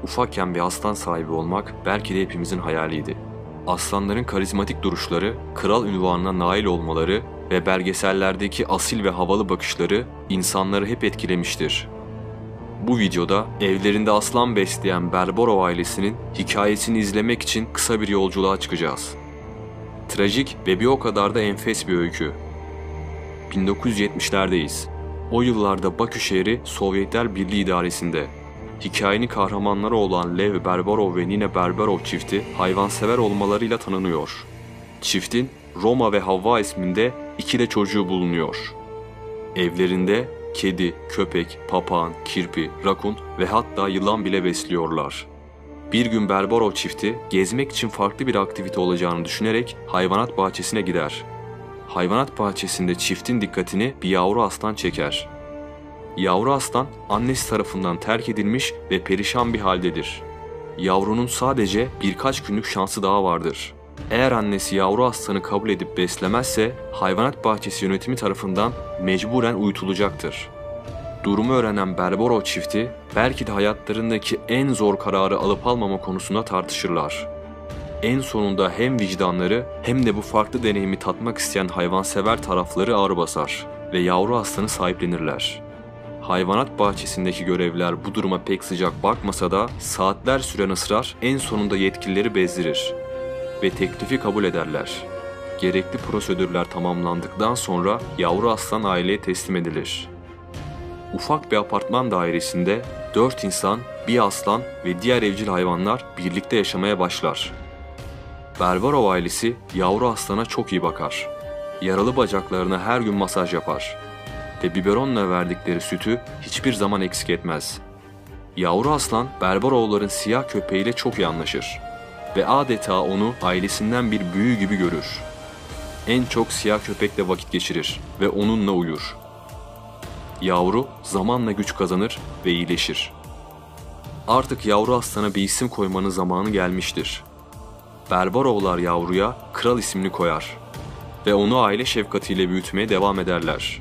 Ufakken bir aslan sahibi olmak belki de hepimizin hayaliydi. Aslanların karizmatik duruşları, kral ünvanına nail olmaları ve belgesellerdeki asil ve havalı bakışları insanları hep etkilemiştir. Bu videoda evlerinde aslan besleyen Barbarov ailesinin hikayesini izlemek için kısa bir yolculuğa çıkacağız. Trajik ve bir o kadar da enfes bir öykü. 1970'lerdeyiz. O yıllarda Bakü şehri Sovyetler Birliği idaresinde. Hikayenin kahramanları olan Lev Barbarov ve Nina Barbarov çifti hayvansever olmalarıyla tanınıyor. Çiftin Roma ve Havva isminde 2 de çocuğu bulunuyor. Evlerinde kedi, köpek, papağan, kirpi, rakun ve hatta yılan bile besliyorlar. Bir gün Barbarov çifti gezmek için farklı bir aktivite olacağını düşünerek hayvanat bahçesine gider. Hayvanat bahçesinde çiftin dikkatini bir yavru aslan çeker. Yavru aslan annesi tarafından terk edilmiş ve perişan bir haldedir. Yavrunun sadece birkaç günlük şansı daha vardır. Eğer annesi yavru aslanı kabul edip beslemezse hayvanat bahçesi yönetimi tarafından mecburen uyutulacaktır. Durumu öğrenen Barbarov çifti belki de hayatlarındaki en zor kararı alıp almama konusunda tartışırlar. En sonunda hem vicdanları hem de bu farklı deneyimi tatmak isteyen hayvansever tarafları ağır basar ve yavru aslanı sahiplenirler. Hayvanat bahçesindeki görevliler bu duruma pek sıcak bakmasa da saatler süren ısrar en sonunda yetkilileri bezdirir ve teklifi kabul ederler. Gerekli prosedürler tamamlandıktan sonra yavru aslan aileye teslim edilir. Ufak bir apartman dairesinde 4 insan, bir aslan ve diğer evcil hayvanlar birlikte yaşamaya başlar. Barbarov ailesi yavru aslana çok iyi bakar. Yaralı bacaklarına her gün masaj yapar ve biberonla verdikleri sütü hiçbir zaman eksik etmez. Yavru aslan Barbarovların siyah köpeğiyle çok iyi anlaşır ve adeta onu ailesinden bir büyüğü gibi görür. En çok siyah köpekle vakit geçirir ve onunla uyur. Yavru zamanla güç kazanır ve iyileşir. Artık yavru aslana bir isim koymanın zamanı gelmiştir. Barbarovlar yavruya Kral ismini koyar ve onu aile şefkatiyle büyütmeye devam ederler.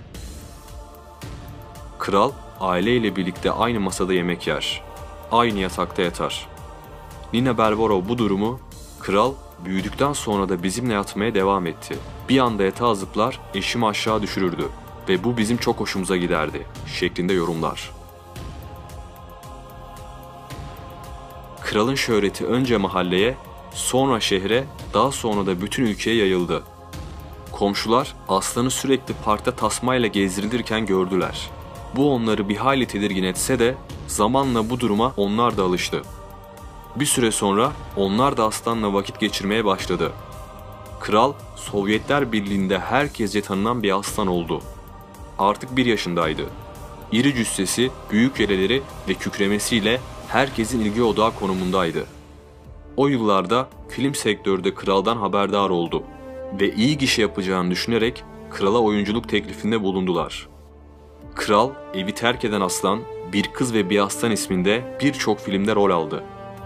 Kral aileyle birlikte aynı masada yemek yer, aynı yatakta yatar. Nina Barbarov bu durumu "Kral büyüdükten sonra da bizimle yatmaya devam etti. Bir anda yatağa zıplar, eşimi aşağı düşürürdü ve bu bizim çok hoşumuza giderdi" şeklinde yorumlar. Kralın şöhreti önce mahalleye, sonra şehre, daha sonra da bütün ülkeye yayıldı. Komşular aslanı sürekli parkta tasmayla gezdirilirken gördüler. Bu onları bir hayli tedirgin etse de zamanla bu duruma onlar da alıştı. Bir süre sonra onlar da aslanla vakit geçirmeye başladı. Kral, Sovyetler Birliği'nde herkesce tanınan bir aslan oldu. Artık 1 yaşındaydı. İri cüssesi, büyük yeleleri ve kükremesiyle herkesin ilgi odağı konumundaydı. O yıllarda film sektörü de kraldan haberdar oldu ve iyi gişe yapacağını düşünerek krala oyunculuk teklifinde bulundular. Kral, evi terk eden aslan, Bir Kız ve Bir Aslan isminde birçok filmde rol aldı.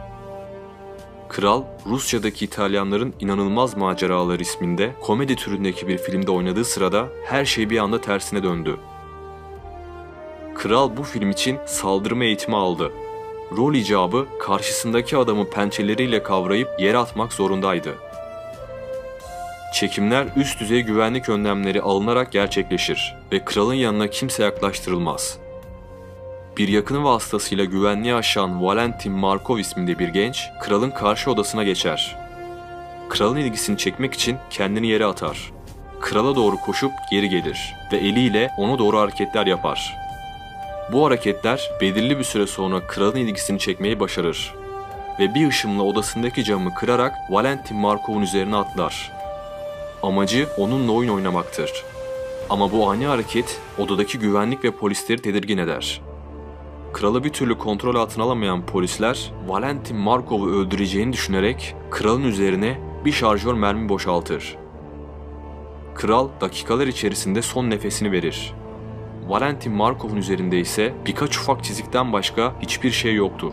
Kral, Rusya'daki İtalyanların İnanılmaz Maceraları isminde komedi türündeki bir filmde oynadığı sırada her şey bir anda tersine döndü. Kral bu film için saldırma eğitimi aldı. Rol icabı karşısındaki adamı pençeleriyle kavrayıp yere atmak zorundaydı. Çekimler üst düzey güvenlik önlemleri alınarak gerçekleşir ve kralın yanına kimse yaklaştırılmaz. Bir yakını vasıtasıyla güvenliği aşan Valentin Markov isminde bir genç, kralın karşı odasına geçer. Kralın ilgisini çekmek için kendini yere atar. Krala doğru koşup geri gelir ve eliyle ona doğru hareketler yapar. Bu hareketler belirli bir süre sonra kralın ilgisini çekmeyi başarır ve bir ışımla odasındaki camı kırarak Valentin Markov'un üzerine atlar. Amacı onunla oyun oynamaktır. Ama bu ani hareket odadaki güvenlik ve polisleri tedirgin eder. Kralı bir türlü kontrol altına alamayan polisler Valentin Markov'u öldüreceğini düşünerek kralın üzerine bir şarjör mermi boşaltır. Kral dakikalar içerisinde son nefesini verir. Valentin Markov'un üzerinde ise birkaç ufak çizikten başka hiçbir şey yoktur.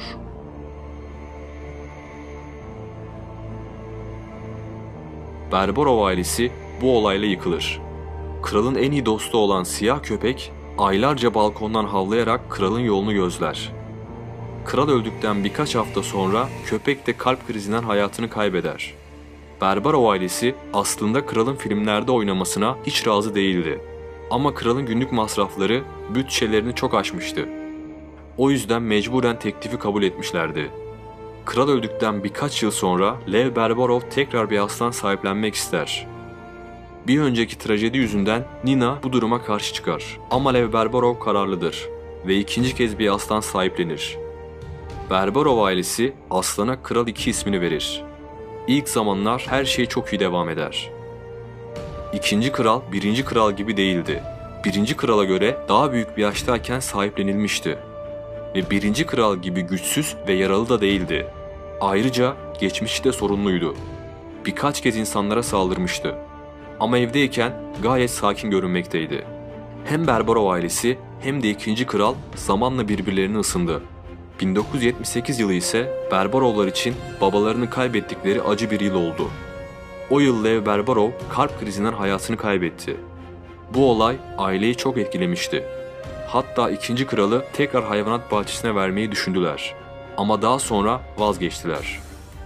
Barbarov ailesi bu olayla yıkılır. Kralın en iyi dostu olan siyah köpek aylarca balkondan havlayarak kralın yolunu gözler. Kral öldükten birkaç hafta sonra köpek de kalp krizinden hayatını kaybeder. Berberov ailesi aslında kralın filmlerde oynamasına hiç razı değildi. Ama kralın günlük masrafları bütçelerini çok aşmıştı. O yüzden mecburen teklifi kabul etmişlerdi. Kral öldükten birkaç yıl sonra Lev Berberov tekrar bir aslan sahiplenmek ister. Bir önceki trajedi yüzünden Nina bu duruma karşı çıkar. Ama Lev Berberov kararlıdır ve ikinci kez bir aslan sahiplenir. Berberov ailesi aslana Kral 2 ismini verir. İlk zamanlar her şey çok iyi devam eder. İkinci kral birinci kral gibi değildi. Birinci krala göre daha büyük bir yaştayken sahiplenilmişti. Ve birinci kral gibi güçsüz ve yaralı da değildi. Ayrıca geçmişi de sorunluydu. Birkaç kez insanlara saldırmıştı. Ama evdeyken gayet sakin görünmekteydi. Hem Berberov ailesi hem de ikinci kral zamanla birbirlerine ısındı. 1978 yılı ise Berberovlar için babalarını kaybettikleri acı bir yıl oldu. O yıl Lev Berberov kalp krizinden hayatını kaybetti. Bu olay aileyi çok etkilemişti. Hatta ikinci kralı tekrar hayvanat bahçesine vermeyi düşündüler. Ama daha sonra vazgeçtiler.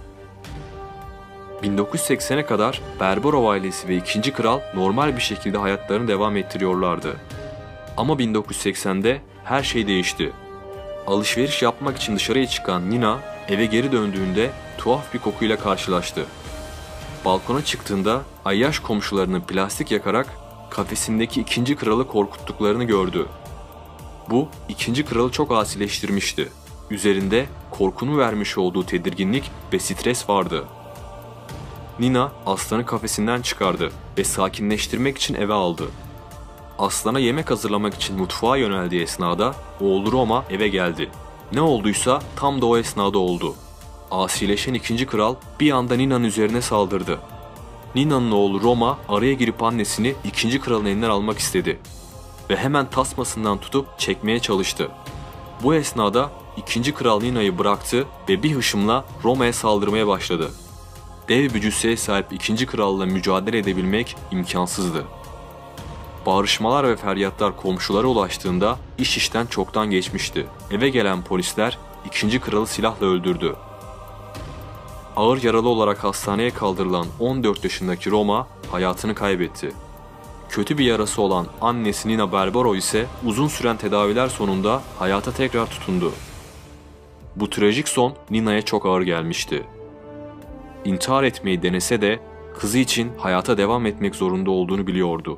1980'e kadar Berberov ailesi ve ikinci kral normal bir şekilde hayatlarını devam ettiriyorlardı. Ama 1980'de her şey değişti. Alışveriş yapmak için dışarıya çıkan Nina eve geri döndüğünde tuhaf bir kokuyla karşılaştı. Balkona çıktığında ayyaş komşularını plastik yakarak kafesindeki ikinci kralı korkuttuklarını gördü. Bu ikinci kralı çok asileştirmişti. Üzerinde korkunu vermiş olduğu tedirginlik ve stres vardı. Nina aslanı kafesinden çıkardı ve sakinleştirmek için eve aldı. Aslana yemek hazırlamak için mutfağa yöneldiği esnada oğlu Roma eve geldi. Ne olduysa tam da o esnada oldu. Asileşen ikinci kral bir anda Nina'nın üzerine saldırdı. Nina'nın oğlu Roma araya girip annesini ikinci kralın elinden almak istedi. Ve hemen tasmasından tutup çekmeye çalıştı. Bu esnada ikinci kral Nina'yı bıraktı ve bir hışımla Roma'ya saldırmaya başladı. Dev bir cüsseye sahip ikinci kralla mücadele edebilmek imkansızdı. Bağırışmalar ve feryatlar komşulara ulaştığında iş işten çoktan geçmişti. Eve gelen polisler ikinci kralı silahla öldürdü. Ağır yaralı olarak hastaneye kaldırılan 14 yaşındaki Roma hayatını kaybetti. Kötü bir yarası olan annesi Nina Berberov ise uzun süren tedaviler sonunda hayata tekrar tutundu. Bu trajik son Nina'ya çok ağır gelmişti. İntihar etmeyi denese de kızı için hayata devam etmek zorunda olduğunu biliyordu.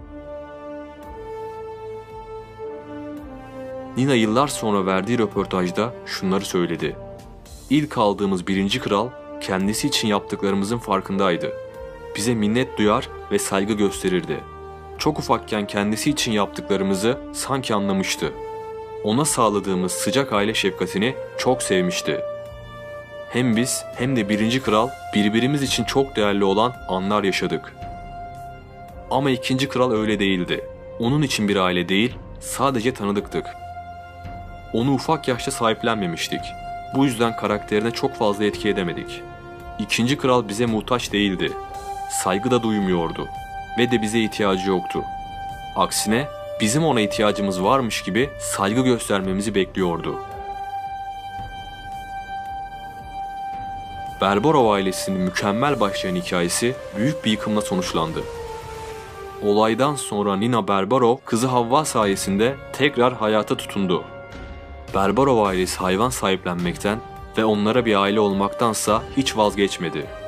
Nina yıllar sonra verdiği röportajda şunları söyledi. İlk aldığımız birinci kral kendisi için yaptıklarımızın farkındaydı. Bize minnet duyar ve saygı gösterirdi. Çok ufakken kendisi için yaptıklarımızı sanki anlamıştı. Ona sağladığımız sıcak aile şefkatini çok sevmişti. Hem biz hem de birinci kral birbirimiz için çok değerli olan anlar yaşadık. Ama ikinci kral öyle değildi. Onun için bir aile değil, sadece tanıdıktık. Onu ufak yaşta sahiplenmemiştik. Bu yüzden karakterine çok fazla etki edemedik. İkinci kral bize muhtaç değildi. Saygı da duymuyordu. Ve de bize ihtiyacı yoktu. Aksine bizim ona ihtiyacımız varmış gibi saygı göstermemizi bekliyordu. Berberov ailesinin mükemmel başlayan hikayesi büyük bir yıkımla sonuçlandı. Olaydan sonra Nina Berberov kızı Havva sayesinde tekrar hayata tutundu. Berberov ailesi hayvan sahiplenmekten ve onlara bir aile olmaktansa hiç vazgeçmedi.